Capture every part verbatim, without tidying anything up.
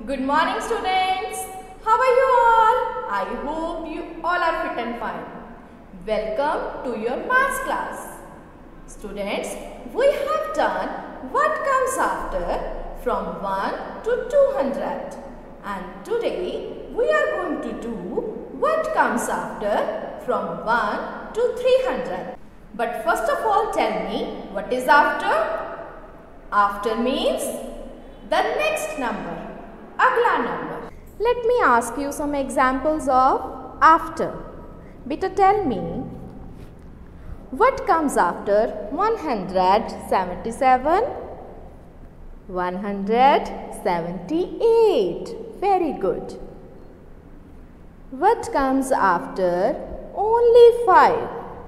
Good morning, students. How are you all? I hope you all are fit and fine. Welcome to your maths class. Students, we have done what comes after from one to two hundred. And today we are going to do what comes after from one to three hundred. But first of all, tell me, what is after? After means the next number, agla number. Let me ask you some examples of after. Beta, tell me, what comes after one hundred seventy-seven? one hundred seventy-eight. Very good. What comes after only five?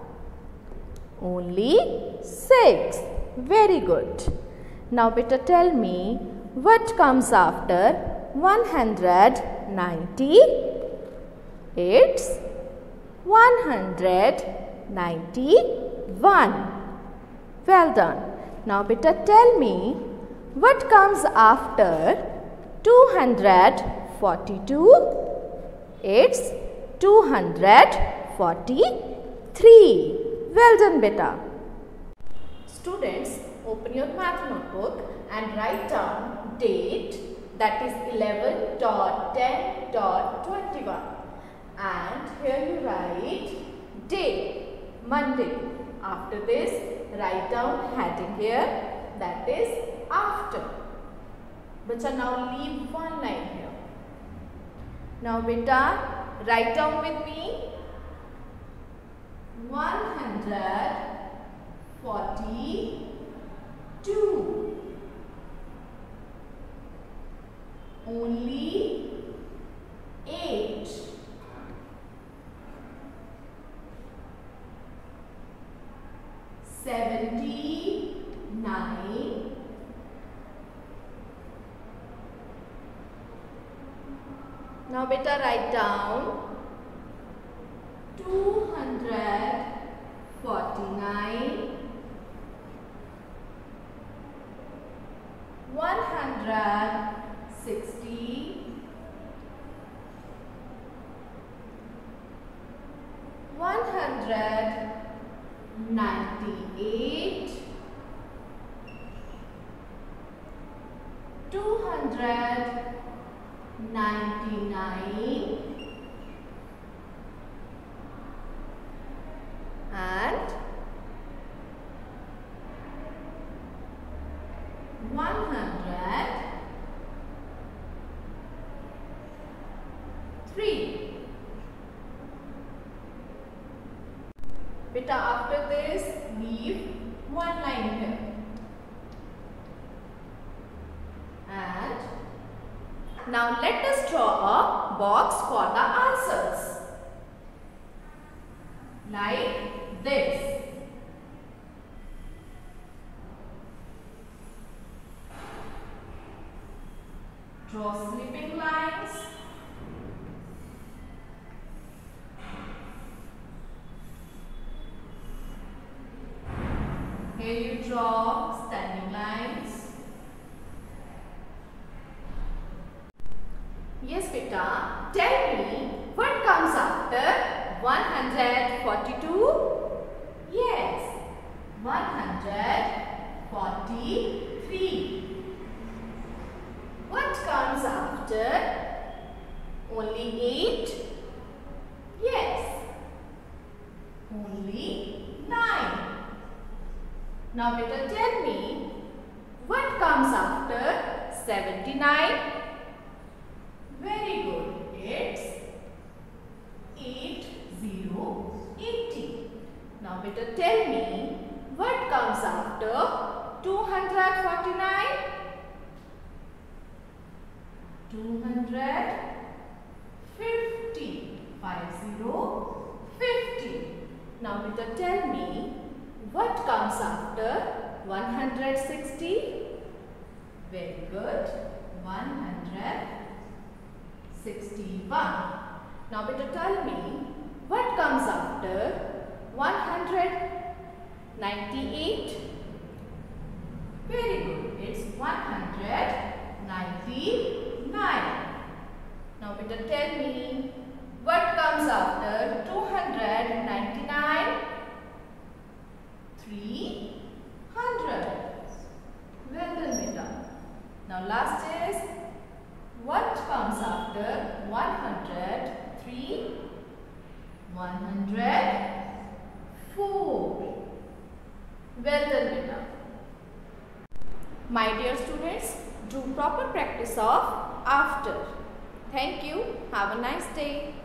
Only six. Very good. Now beta, tell me, what comes after one hundred ninety? It's one hundred ninety-one. Well done. Now beta, tell me, what comes after two hundred forty-two? It's two hundred forty-three. Well done, beta. Students, open your math notebook and write down date, that is eleven ten twenty-one, and here you write day, Monday. After this, write down heading here, that is after. Beta, now leave one line here. Now beta, write down with me one hundred forty-two. Only eight. Seventy-nine. Now beta, write down two hundred forty-nine. one hundred sixty. one hundred ninety-eight. two hundred ninety-nine. And one hundred three. Beta, after this, leave one line here. And now let us draw a box for the answers. Like this. Draw slipping lines. Here you draw standing lines. Yes, beta, tell me, what comes after one hundred forty-two? Yes, one hundred forty-three. What comes after only eight? Yes, only nine. Now beta, tell me, what comes after seventy-nine? Very good. It's eight zero eighty. Now beta, tell me, what comes after two hundred forty-nine? two hundred fifty. five zero fifty. Now beta, tell me, what comes after one hundred sixty? Very good. one hundred sixty-one. Now beta, tell me, what comes after one hundred ninety-eight? Very good. It's one hundred ninety-nine. better tell me what comes after two hundred ninety-nine? three hundred. Well done, beta. Now last is what comes after one hundred three? one hundred four. Well done, beta. My dear students, do proper practice of after. Thank you. Have a nice day.